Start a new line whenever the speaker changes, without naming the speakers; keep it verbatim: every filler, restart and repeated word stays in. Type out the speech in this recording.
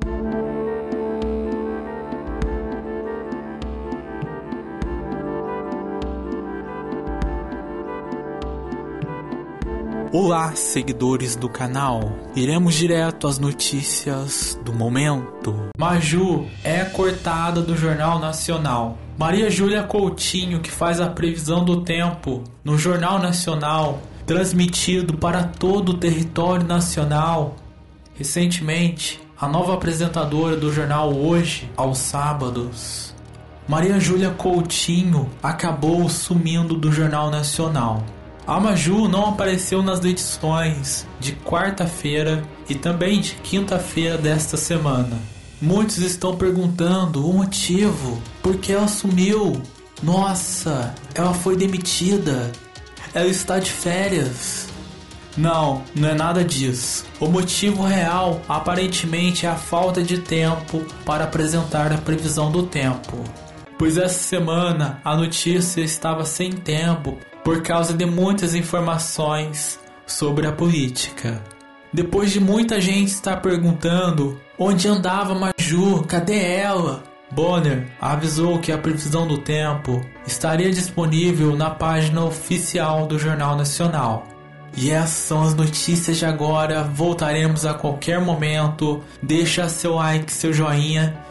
Olá, seguidores do canal. Iremos direto às notícias do momento. Maju é cortada do Jornal Nacional. Maria Júlia Coutinho, que faz a previsão do tempo no Jornal Nacional, transmitido para todo o território nacional. Recentemente, a nova apresentadora do jornal Hoje, aos sábados, Maria Júlia Coutinho, acabou sumindo do Jornal Nacional. A Maju não apareceu nas edições de quarta-feira e também de quinta-feira desta semana. Muitos estão perguntando o motivo, por que ela sumiu. Nossa, ela foi demitida. Ela está de férias. Não, não é nada disso. O motivo real, aparentemente, é a falta de tempo para apresentar a previsão do tempo. Pois essa semana a notícia estava sem tempo por causa de muitas informações sobre a política. Depois de muita gente estar perguntando onde andava Maju, cadê ela? Bonner avisou que a previsão do tempo estaria disponível na página oficial do Jornal Nacional. E essas são as notícias de agora. Voltaremos a qualquer momento. Deixa seu like, seu joinha